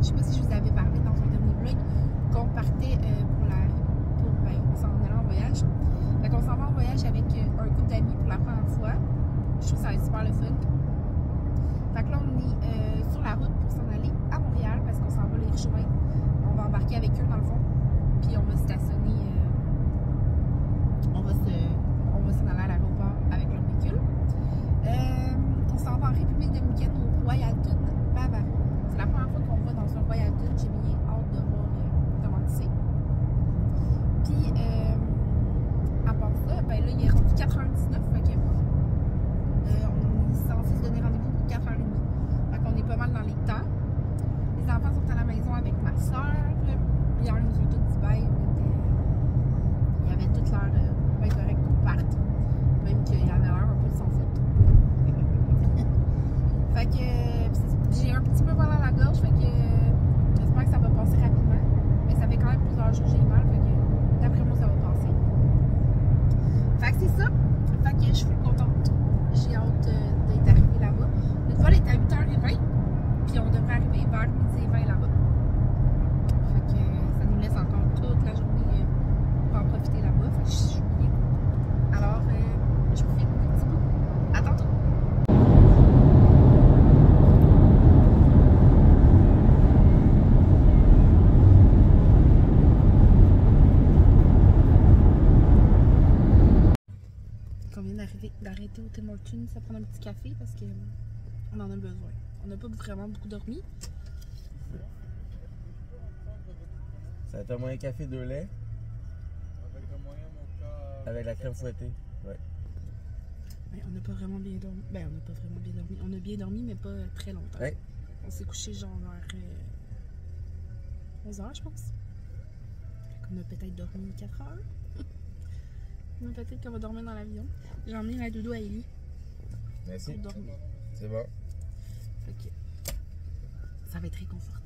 je sais pas si je vous avais parlé dans un dernier vlog qu'on partait on s'en allait en voyage. Fait qu'on s'en va en voyage avec un couple d'amis pour la première fois. Je trouve que ça va être super le fun. Fait que là, on est sur la route pour s'en aller à Montréal parce qu'on s'en va les rejoindre. On va embarquer avec eux dans le fond. Puis on va stationner. On va s'en aller à l'aéroport avec leur véhicule. On s'en va en République dominicaine au Royalton Bavaro. C'est la première fois qu'on va dans un Royalton. J'ai bien hâte de voir comment c'est. Puis, à part ça, ben là, il est rendu 4h19. Fait que, on est censé se donner rendez-vous pour 4h30. Fait qu'on est pas mal dans les temps. Les enfants sont à la maison avec ma soeur. Hier, ils nous ont tous dit bye. Il y avait toute l'heure bien correct qu'on parte. Même qu'il y avait l'air un peu de s'en foutre. Fait que j'ai un petit peu mal à la gorge. Fait que j'espère que ça va passer rapidement. Mais ça fait quand même plusieurs jours que j'ai mal. Fait que d'après moi, ça va passer. Fait que c'est ça. Fait que je suis contente. J'ai hâte d'être arrivée là-bas. Notre vol est à 8h20. Puis on devrait arriver vers 12h20 là-bas. Fait que ça nous laisse encore toute la journée pour en profiter là-bas. Fait que je suis bien. Alors, je vous fais un petit bout. À tantôt! On vient d'arrêter au Tim Hortons, ça prend un petit café parce qu'on en a besoin. On n'a pas vraiment beaucoup dormi. Ça va être un moyen café 2 laits. Avec le moyen mocha. Avec la crème fouettée. Ouais. Ouais, on n'a pas vraiment bien dormi. Ben, on n'a pas vraiment bien dormi. On a bien dormi, mais pas très longtemps. Ouais. On s'est couché genre vers 11h, je pense. Fait qu'on a peut-être dormi 4 heures. Peut-être qu'on va dormir dans l'avion. J'ai emmené la doudou à Ellie. Merci. Pour dormir. C'est bon. Fait que ça va être réconfortant.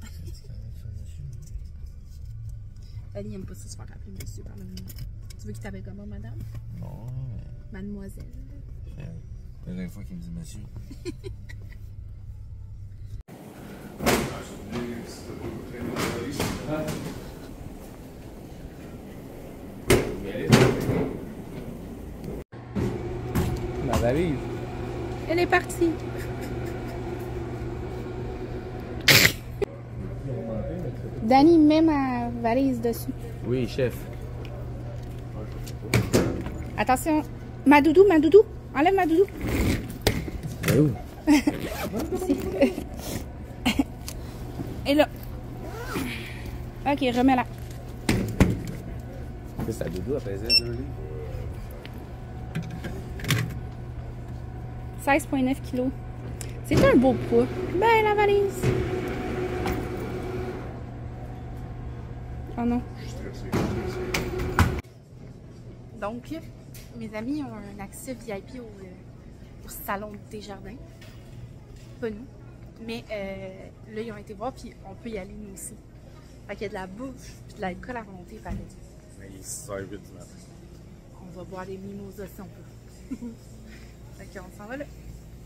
Ellie aime pas ça se faire appeler monsieur par le nom. Tu veux qu'il t'appelle comment, madame? Non, mais... Mademoiselle. C'est la dernière fois qu'il me dit monsieur. La valise. Elle est partie. Danny met ma valise dessus. Oui, chef. Attention. Ma doudou, ma doudou. Enlève ma doudou. Ben où? Ici. Et là. Ok, remets-la. Qu'est-ce que ça doudou après ça, 2 livres? 16,9 kg. C'est un beau poids. Ben, la valise. Oh non. Donc, mes amis ont un accès VIP au salon des jardins. Pas nous. Mais là, ils ont été voir, puis on peut y aller nous aussi. Fait qu'il y a de la bouffe, puis de l'alcool à volonté, pareil. Il est 6h08 du matin. On va boire des mimosas si on peut. Fait qu'on s'en va là.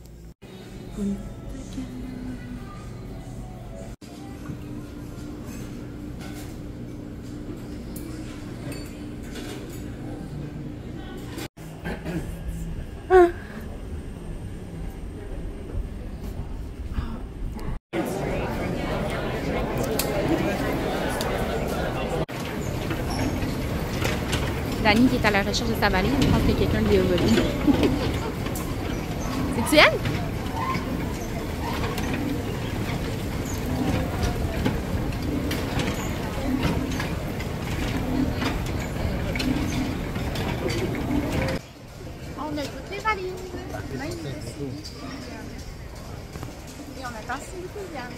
Dani qui est à la recherche de sa valise, je pense que quelqu'un lui a volé. C'est-tu elle? On a toutes les valises, même ici. Et on attend Sylviane.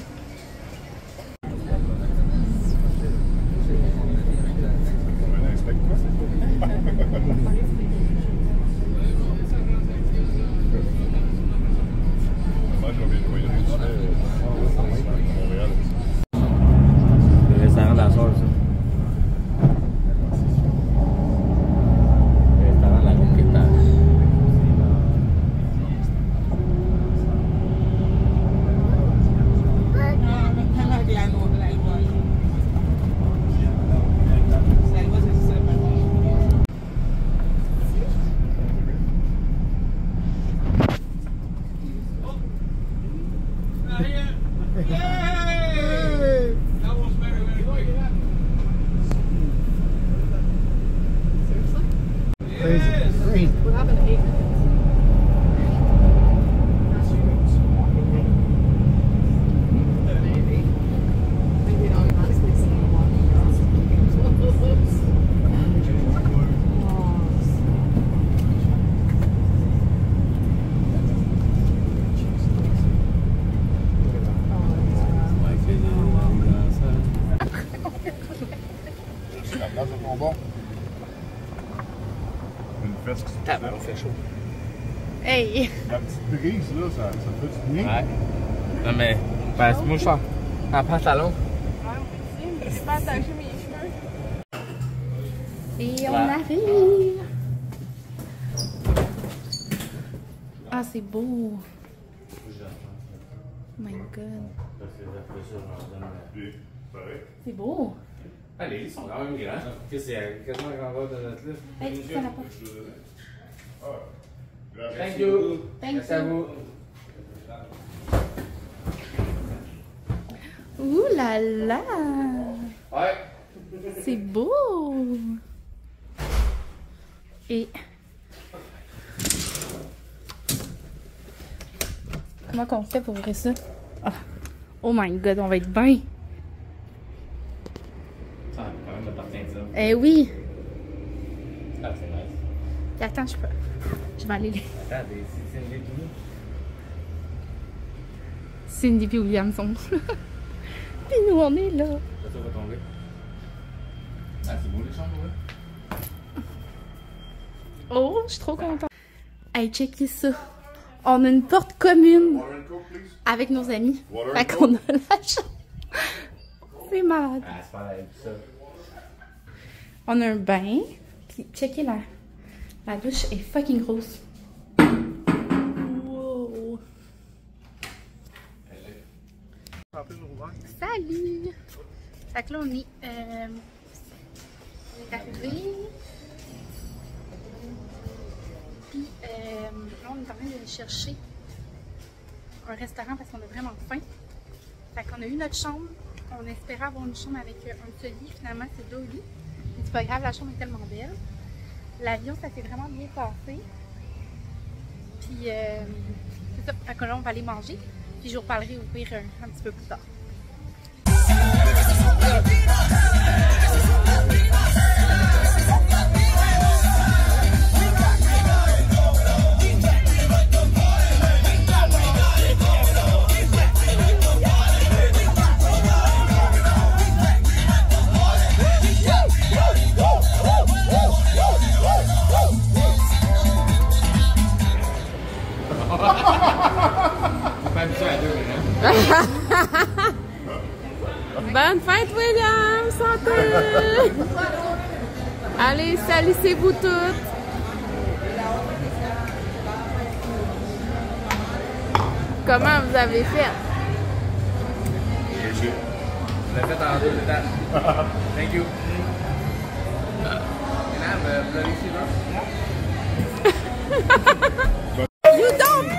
bon. Une fête. Ah, ben, on fait chaud. Hey! La petite brise, là, ça fait du bien. Ouais. Non, mais, ben, moi, je suis en pantalon. Ouais, moi aussi, mais j'ai pas attaché mes cheveux. Et on arrive! Ah, c'est beau! Oh my god! C'est beau! Ah, les lits sont quand même grands. C'est quasiment la grandeur de notre lit. Hey, tu la porte. Thank you. Thank Merci à vous. Ouh là là! Ouais. C'est beau! Et... comment qu'on fait pour ouvrir ça? Ah. Oh my god, on va être bien! Ça, quand même, appartient de ça. Eh oui! Ah, c'est nice. Puis attends, je vais aller... Attends, c'est une tout. Cindy puis Williamson. Puis nous, on est là. Ça va tomber. Ah, c'est beau les chambres, ouais. Oh, je suis trop contente. Hey, checkez ça. On a une porte commune avec nos amis. Fait qu'on a la chambre. C'est malade. Ah, c'est pas la ça. On a un bain. Puis checkez la douche est fucking grosse. Wow. Salut! Fait que là, on est arrivé. Puis là, on est en train de chercher un restaurant parce qu'on a vraiment faim. Fait qu'on a eu notre chambre. On espérait avoir une chambre avec un seul lit. Finalement, c'est 2 lits. Mais c'est pas grave, la chambre est tellement belle. L'avion, ça s'est vraiment bien passé. Puis, c'est ça. Fait que là, on va aller manger. Puis, je vous reparlerai au pire un petit peu plus tard. Bonne fête, William! Santé! Allez, salissez-vous toutes! Comment vous avez fait? Je l'ai fait en 2 étapes. Thank you. Madame, vous avez ici, là? You don't!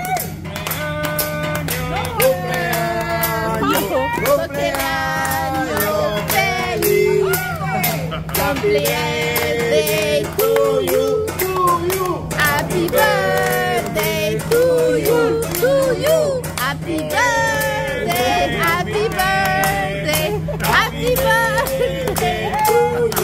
Birthday to you, happy birthday to you, happy birthday, happy birthday, happy birthday to you.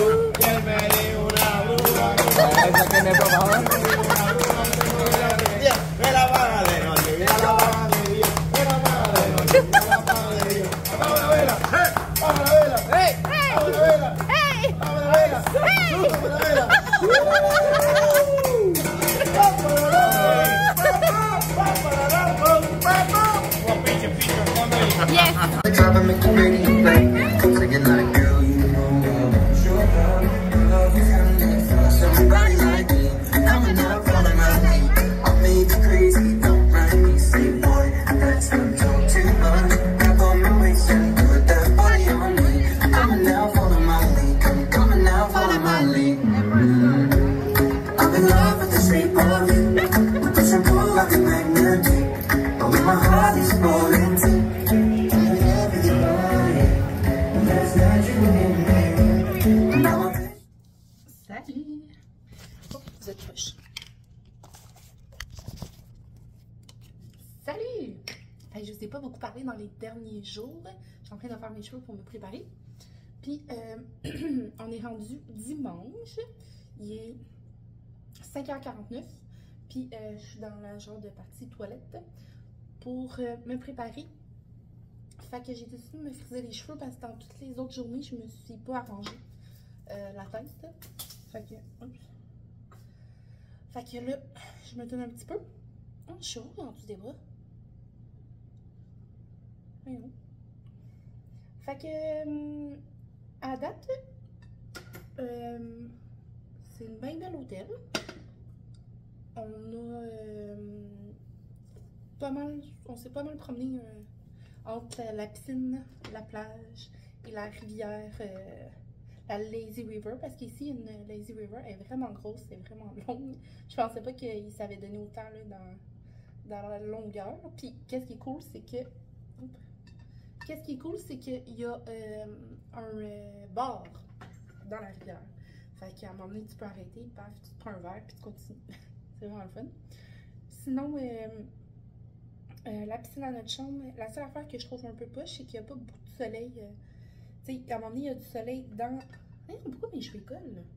Salut! Oh, vous êtes proche. Salut! Hey, je ne vous ai pas beaucoup parlé dans les derniers jours. Je suis en train de faire mes cheveux pour me préparer. Puis, on est rendu dimanche. Il est 5h49. Puis, je suis dans la genre de partie toilette pour me préparer. Fait que j'ai décidé de me friser les cheveux parce que dans toutes les autres journées, je me suis pas arrangée. la tête. Fait que, oups. Fait que là, je me donne un petit peu. Oh, chaud en dessous des bras. Voyons. Fait que, à date, c'est une bien belle hôtel. On a pas mal, on s'est pas mal promené entre la piscine, la plage et la rivière, la Lazy River, parce qu'ici, une Lazy River est vraiment grosse, c'est vraiment longue. Je pensais pas qu'il s'avait donné autant là, dans la longueur. Puis, qu'est-ce qui est cool, c'est que... Qu'est-ce qui est cool, c'est qu'il y a un bar dans la rivière. Fait qu'à un moment donné, tu peux arrêter, paf, tu te prends un verre, puis tu continues. C'est vraiment le fun. Sinon, la piscine à notre chambre, la seule affaire que je trouve un peu poche, c'est qu'il n'y a pas beaucoup de soleil. Tu sais, à un moment donné, il y a du soleil dans... pourquoi mes cheveux collent, là?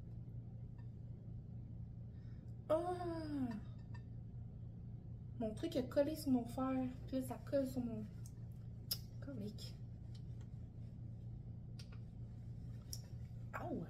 Ah! Mon truc a collé sur mon fer, puis là, ça colle sur mon... Comique. Ow!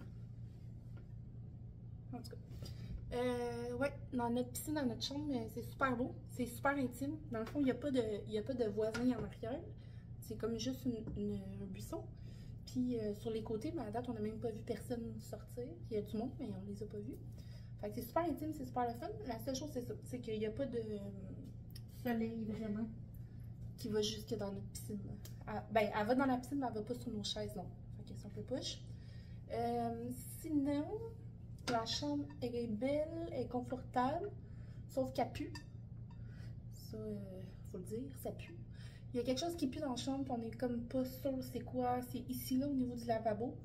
En tout cas. Ouais, dans notre piscine, dans notre chambre, c'est super beau. C'est super intime. Dans le fond, il n'y a pas de voisins en arrière. C'est comme juste un buisson. Puis sur les côtés, mais à date, on n'a même pas vu personne sortir. Il y a du monde, mais on les a pas vus. Fait que c'est super intime, c'est super le fun. La seule chose, c'est ça. C'est qu'il n'y a pas de soleil vraiment qui va jusque dans notre piscine. Ben, elle va dans la piscine, mais elle va pas sur nos chaises, non. Fait que c'est un peu push. Sinon, la chambre, elle est belle, elle est confortable, sauf qu'elle pue. Ça, faut le dire, ça pue. Il y a quelque chose qui pue dans la chambre, puis on est comme pas sûr c'est quoi. C'est ici, là, au niveau du lavabo.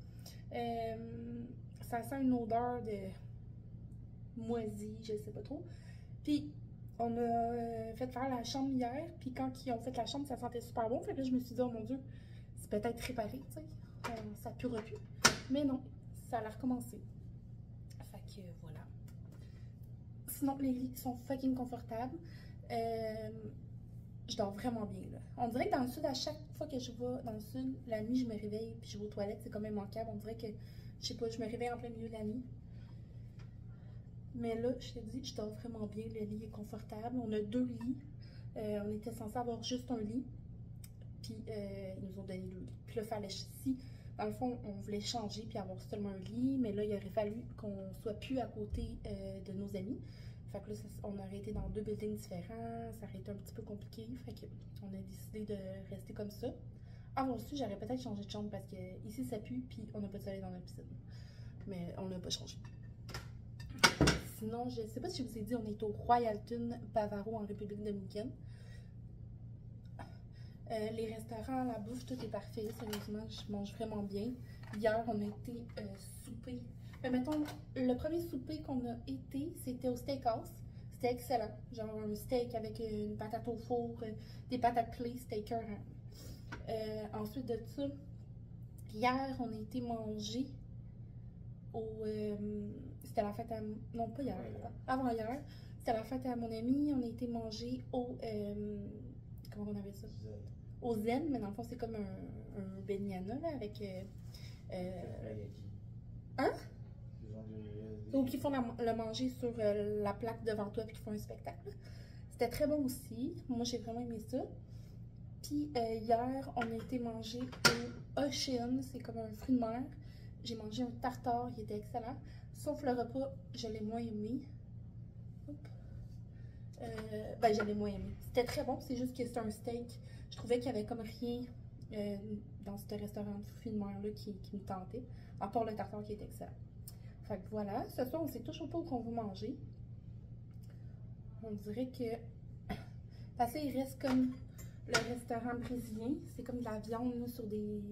Ça sent une odeur de moisi, je sais pas trop. Puis, on a fait faire la chambre hier, puis quand ils ont fait la chambre, ça sentait super bon. Fait que là, je me suis dit, oh mon Dieu, c'est peut-être réparé, tu sais. Ça puera plus. Mais non, ça a recommencé. Fait que voilà. Sinon, les lits sont fucking confortables. Je dors vraiment bien, là. On dirait que dans le sud, à chaque fois que je vais dans le sud, la nuit, je me réveille, puis je vais aux toilettes, c'est quand même immanquable. On dirait que, je sais pas, je me réveille en plein milieu de la nuit. Mais là, je te dis, je dors vraiment bien. Le lit est confortable. On a 2 lits. On était censé avoir juste un lit. Puis, ils nous ont donné 2 lits. Puis là, fallait, si, dans le fond, on voulait changer puis avoir seulement un lit. Mais là, il aurait fallu qu'on soit plus à côté de nos amis. Fait que là, on aurait été dans 2 buildings différents. Ça aurait été un petit peu compliqué. Fait que on a décidé de rester comme ça. Avant su, j'aurais peut-être changé de chambre parce que ici, ça pue. Puis, on n'a pas de soleil dans la piscine. Mais on n'a pas changé. Sinon, je ne sais pas si je vous ai dit, on est au Royalton Bavaro en République dominicaine. Les restaurants, la bouffe, tout est parfait. Sérieusement, je mange vraiment bien. Hier, on a été souper. Mettons, le premier souper qu'on a été, c'était au steakhouse. C'était excellent. Genre un steak avec une patate au four, des patates clés, c'était écœurant. Ensuite de ça, hier, on a été manger au... c'était la fête à... Non, pas hier. Avant-hier. C'était la fête à mon ami. On a été manger au... comment on appelle ça? Au Zen, mais dans le fond, c'est comme un benyana, là, avec... hein? Donc, ils font le manger sur la plaque devant toi, puis ils font un spectacle. C'était très bon aussi. Moi, j'ai vraiment aimé ça. Puis, hier, on a été manger au Ocean. C'est comme un fruit de mer. J'ai mangé un tartare, il était excellent. Sauf le repas, je l'ai moins aimé. Ben, je l'ai moins aimé. C'était très bon, c'est juste que c'était un steak. Je trouvais qu'il y avait comme rien dans ce restaurant de fruits de mer-là qui me tentait. À part le tartare qui était excellent. Fait que voilà, ce soir, on sait toujours pas où qu'on veut manger. On dirait que... Parce qu'il reste comme le restaurant brésilien. C'est comme de la viande là, sur des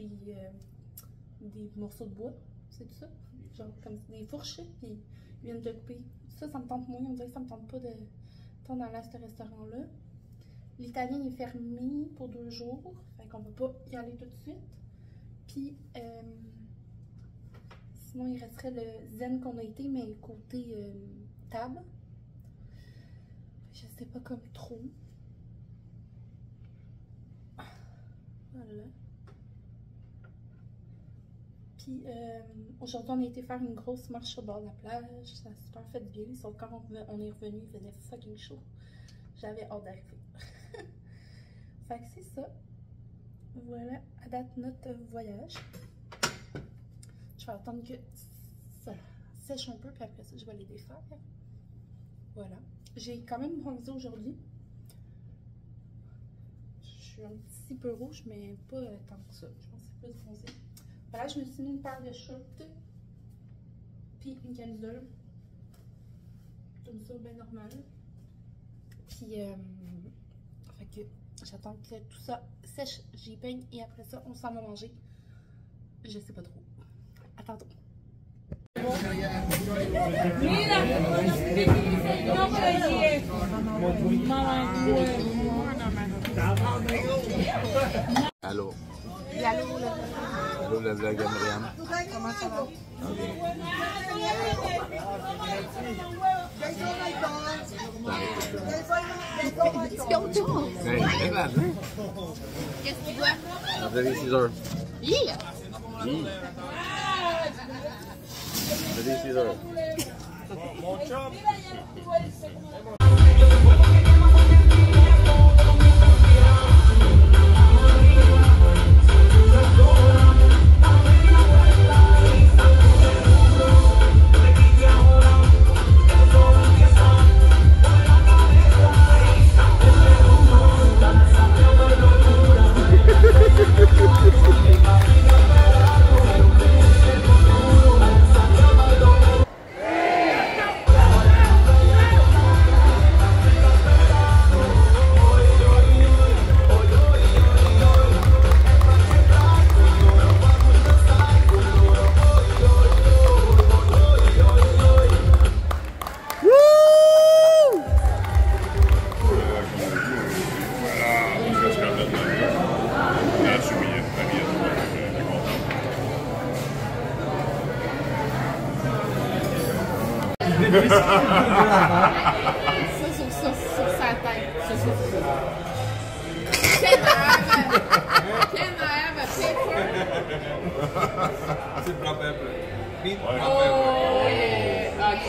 morceaux de bois. C'est tout ça? Genre comme des fourchettes, puis ils viennent de couper. Ça me tente moins. On dirait que ça me tente pas de tendre à ce restaurant-là. L'italien est fermé pour 2 jours. Fait qu'on peut pas y aller tout de suite. Puis... sinon, il resterait le Zen qu'on a été, mais côté table. Je sais pas comme trop. Voilà. Puis aujourd'hui, on a été faire une grosse marche au bord de la plage. Ça a super fait bien. Sauf quand on est revenu, il faisait fucking chaud. J'avais hâte d'arriver. Fait que c'est ça. Voilà, à date, notre voyage. Je vais attendre que ça sèche un peu, puis après ça, je vais les défaire. Voilà. J'ai quand même bronzé aujourd'hui. Je suis un petit peu rouge, mais pas tant que ça. Je pense que c'est plus bronzé. Voilà, je me suis mis une paire de shorts, puis une camisole. Comme ça, bien normal. Puis, fait que j'attends que tout ça sèche, j'y peigne, et après ça, on s'en va manger. Je sais pas trop. À tantôt. Allô. Et allô, là. Allô, la vlog à Myriam. Comment ça va? Ok. Hey, regarde, hein? Qu'est-ce que tu vois? On fait des scissors. Yeah! Oui. On fait des scissors. Ça sur sa tête. Can I have a paper? C'est blanc pepper. Meat Oh, yeah. Ok,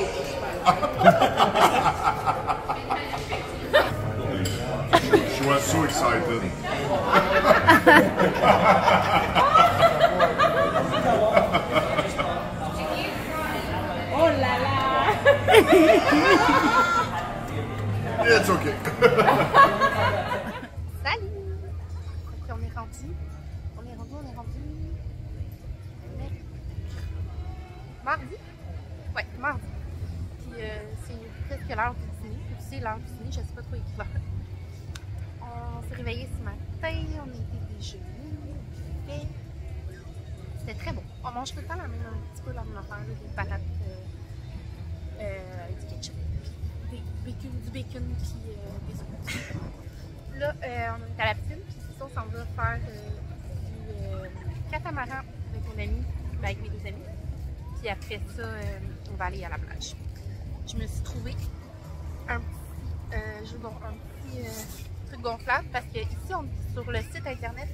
She was so excited. oh là là! Yeah, it's okay. Salut! Ok, on est rendu. Mardi? Ouais, mardi. Puis c'est presque l'heure du dîner. Puis c'est l'heure du dîner, je sais pas trop écrit l'heure. On s'est réveillé ce matin, on a été déjeuner. C'était très bon. On mange tout le temps un petit peu la même affaire, des patates, du ketchup, puis du bacon, puis des œufs. Là, on est à la piscine, puis c'est ça, on s'en va faire du catamaran avec mon ami, avec mes deux amis. Puis après ça, on va aller à la plage. Je me suis trouvé un petit truc gonflable parce que ici, on est sur le site internet.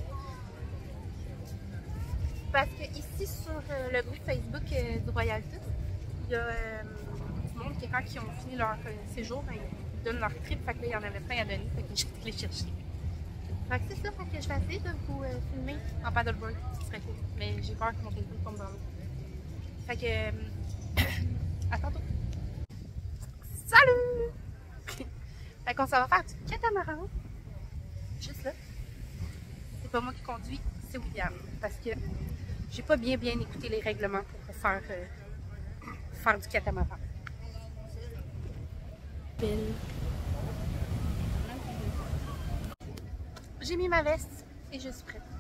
Parce que ici, sur le groupe Facebook du Royal Tout, il y a du monde qui, quand ils ont fini leur séjour, ils donnent leur trip. Fait que là, il y en avait plein à donner. Fait que j'ai été les chercher. Fait que c'est ça. Fait que je vais essayer de vous filmer en paddleboard. Ce serait cool. Mais j'ai peur que mon téléphone tombe dans l'eau. Fait que, à tantôt. Salut! Fait qu'on s'en va faire du catamaran. Juste là. C'est pas moi qui conduis, c'est William. Parce que j'ai pas bien écouté les règlements pour faire du catamaran. Belle. J'ai mis ma veste et je suis prête.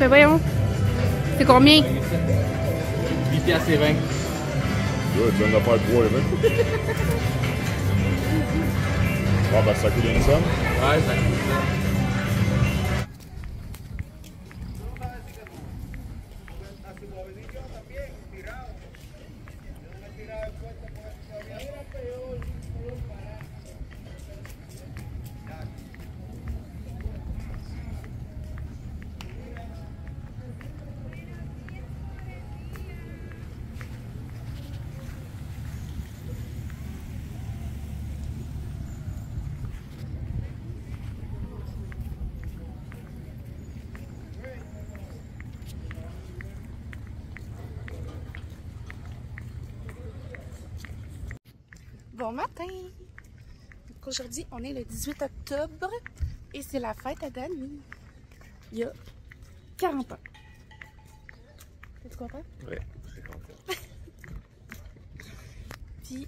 Ben voyons. C'est combien? 8 piastres et 20. Good, tu viens de faire 3 et 20. Ah, ben ça coûte une somme. Ouais, ça coûte ça. Bon matin! Donc aujourd'hui, on est le 18 octobre et c'est la fête à Dani. Il y a 40 ans. Es-tu content? Oui, très content. Puis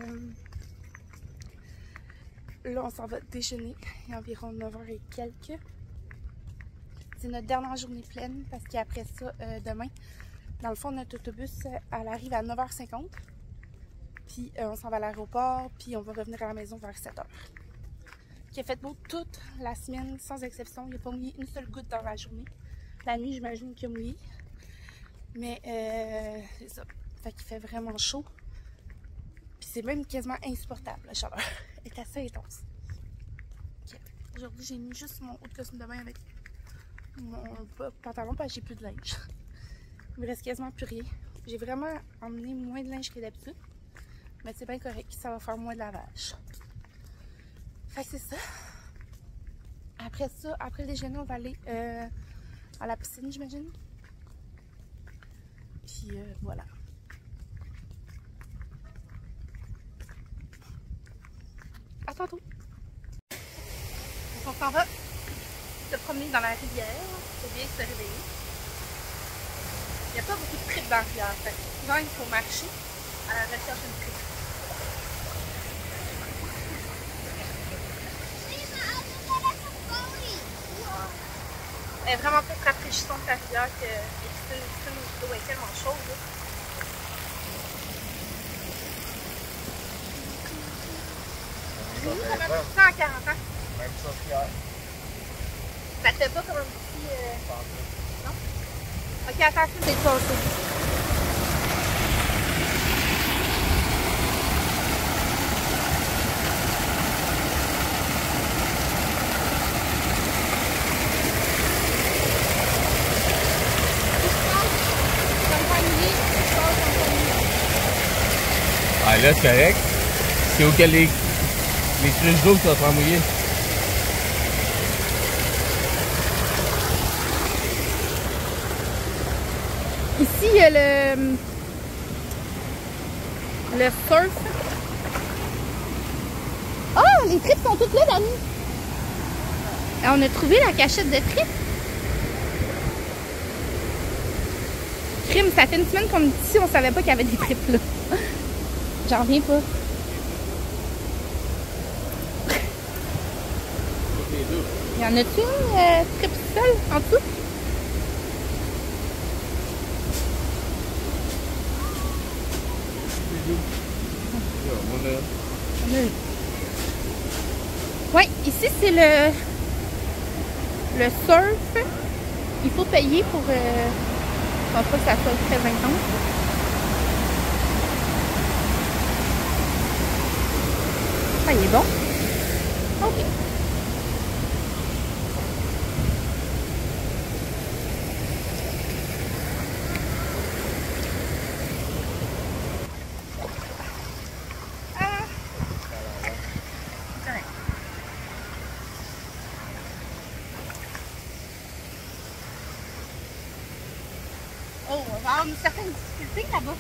là, on s'en va déjeuner. Il y a environ 9h et quelques. C'est notre dernière journée pleine parce qu'après ça, demain, dans le fond, notre autobus, elle arrive à 9h50. Puis on s'en va à l'aéroport, puis on va revenir à la maison vers 7h. Il a fait beau toute la semaine, sans exception. Il n'y a pas mouillé une seule goutte dans la journée. La nuit, j'imagine qu'il a mouillé. Mais c'est ça. Fait qu'il fait vraiment chaud. Puis c'est même quasiment insupportable, la chaleur. Elle est assez intense. Okay. Aujourd'hui, j'ai mis juste mon haut de costume de bain avec mon pantalon parce que j'ai plus de linge. Il me reste quasiment plus rien. J'ai vraiment emmené moins de linge que d'habitude. Mais c'est bien correct, ça va faire moins de lavage. Fait que c'est ça. Après ça, après le déjeuner, on va aller à la piscine, j'imagine. Puis voilà. À tantôt. Donc on s'en va se promener dans la rivière. C'est bien se réveiller. Il n'y a pas beaucoup de tripes dans la rivière. Fait. Souvent, il faut marcher à la recherche d'une tripe. Elle est vraiment plus rafraîchissante la rivière que l'eau est tellement chaude. Là. Ça m'a fait ça en 40 ans. Même ça, Pierre. Ça te fait pas comme un petit... Non? Ok, attention d'être passé. Ah, là, c'est correct. C'est auquel les cruches d'eau que tu vas te faire mouiller. Ici, il y a le surf. Oh, les tripes sont toutes là, Dani. On a trouvé la cachette de tripes. Crime, ça fait une semaine qu'on est ici, on savait pas qu'il y avait des tripes là. J'en reviens pas. Il y en a-tu une trip seule en dessous? Oui, ici c'est le surf. Il faut payer pour... je pense pas que ça soit très intense. Ah, il est bon. Ok. Oh, on va avoir une certaine difficulté là-bas.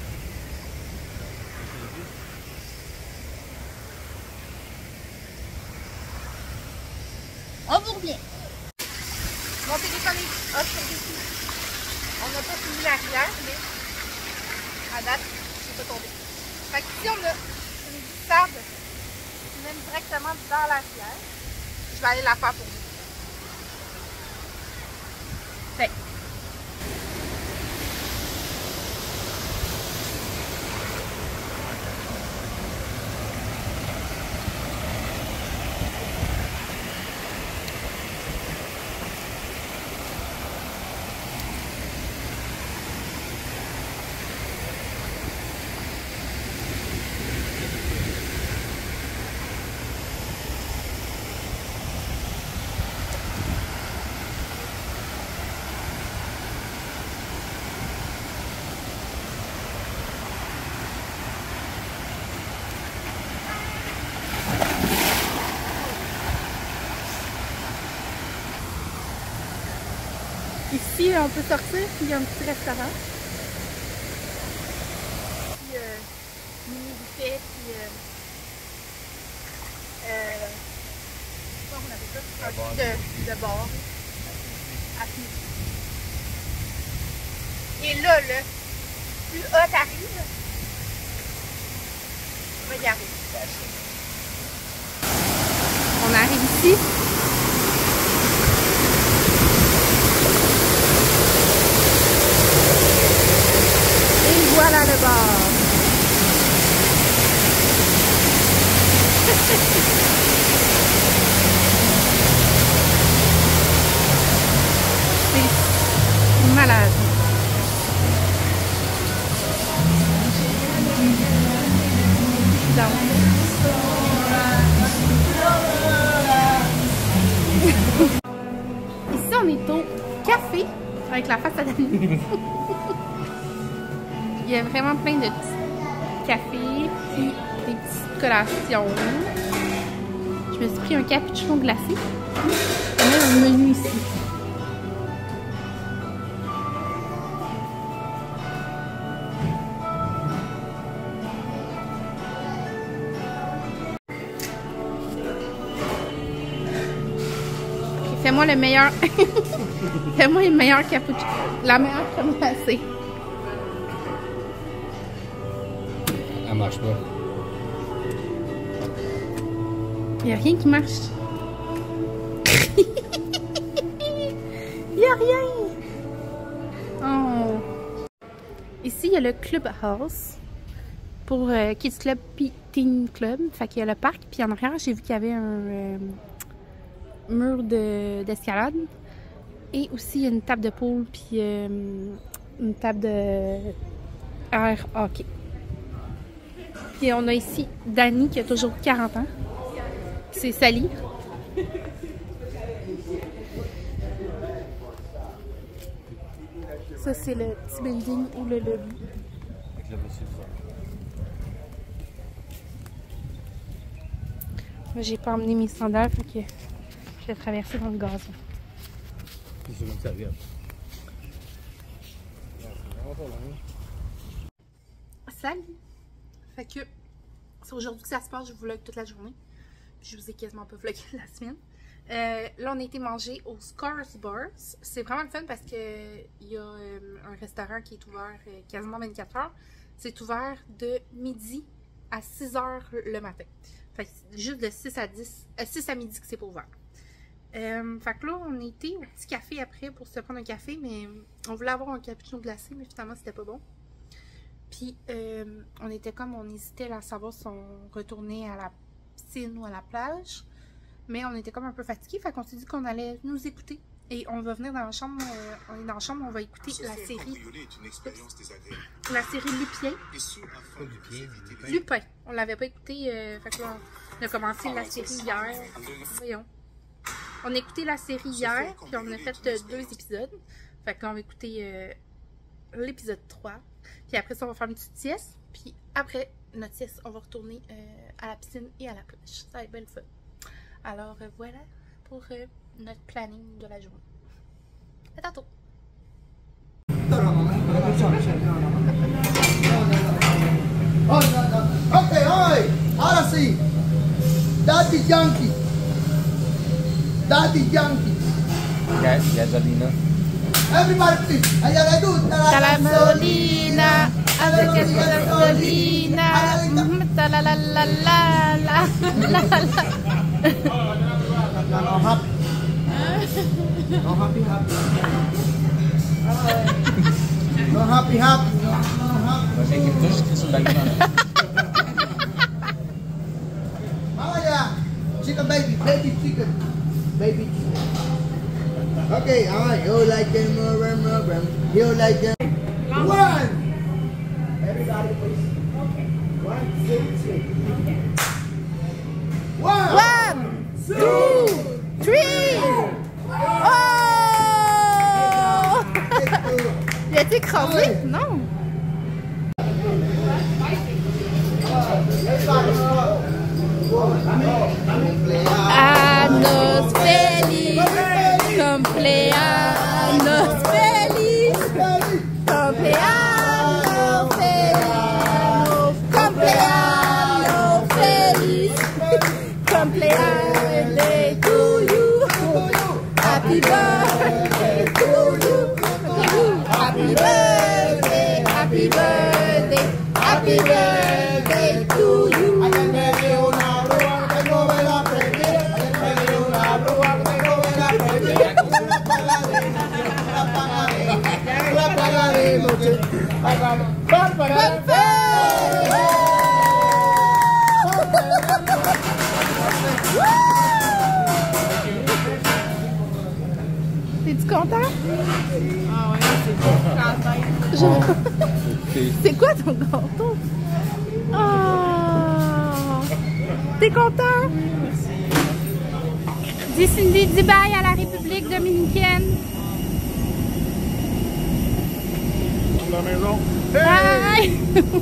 Oh, bourbier! Mon téléphone est off sur dessus. On n'a pas fini la rivière, mais à date, je ne pas tombé. Fait qu'ici, on a une glissade qui mène directement dans la rivière. Je vais aller la faire pour vous. Fait, Ici, on peut sortir, puis il y a un petit restaurant. Puis, mini buffet, puis comment on appelle ça? Un truc de bar. À pied. Et là, plus haut t'arrives, regardez. On arrive ici. Et voilà le bar. C'est malade. Ici, on est au café avec la face à Dani. Il y a vraiment plein de petits cafés puis des petites collations. Je me suis pris un cappuccino glacé. On a un menu ici. Fais-moi le meilleur. Fais-moi le meilleur cappuccino. La meilleure crème glacée. Elle marche pas. Il n'y a rien qui marche. Il n'y a rien. Oh. Ici, il y a le Clubhouse pour Kids Club puis Teen Club. Fait qu'il y a le parc. Puis en arrière, j'ai vu qu'il y avait un mur d'escalade. Et aussi, il y a une table de pool puis une table de air hockey. Puis on a ici Dani qui a toujours 40 ans. C'est Sally. Ça, c'est le petit building ou le lobby. Moi, j'ai pas emmené mes sandales, fait que je vais traverser dans le gazon. C'est comme ça vient. Salut! Fait que c'est aujourd'hui que ça se passe, je vlog toute la journée. Je vous ai quasiment pas vlogué la semaine. Là, on a été manger au Scars Bars. C'est vraiment le fun parce que il y a un restaurant qui est ouvert quasiment 24 heures. C'est ouvert de midi à 6 heures le matin. Fait que c'est juste de 6 à midi que c'est pas ouvert. Fait que là, on était au petit café après pour se prendre un café, mais on voulait avoir un cappuccino glacé, mais finalement, c'était pas bon. Puis, on était comme, on hésitait à savoir si on retournait à la piscine ou à la plage. Mais on était comme un peu fatigués, fait qu'on s'est dit qu'on allait nous écouter. Et on va venir dans la chambre, on est dans la chambre, on va écouter la série. La série Lupien. Lupin. On l'avait pas écouté, fait que là, on a commencé la série hier. Voyons. On a écouté la série hier, puis on a fait 2 épisodes. Fait que là, on va écouter l'épisode 3. Puis après ça, on va faire une petite sieste. Puis après notre sieste, on va retourner à la piscine et à la plage. Ça va être belle fun. Alors voilà pour notre planning de la journée. À tantôt! Ok, oi! Ahora sí. Daddy Yankee. Daddy Yankee. Gasolina. Everybody please. Allá le gusta la gasolina. Hace que la gasolina. La la la la la la. No happy. No happy happy. No happy happy. No happy. Vai ser que todos que são daqui Vamos allá. Chicken baby. Baby chicken. Baby chicken. Okay, alright. You like them, you like them. 1. Everybody please. Okay. 1, 2, 3. Okay. 1, 2, 3. Oh! Il a été écrasé? Non! Anos feliz, cumpleaños feliz. C'est quoi ton gâteau? Oh! T'es content? Dis Cindy, dis bye à la République dominicaine. La maison. Bye!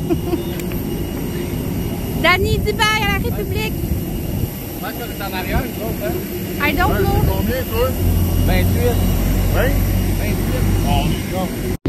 Danny, dis bye à la République. Je pense qu'on est en arrière, nous autres, hein? I don't know. Combien, toi? 28. 20? 28. On est là.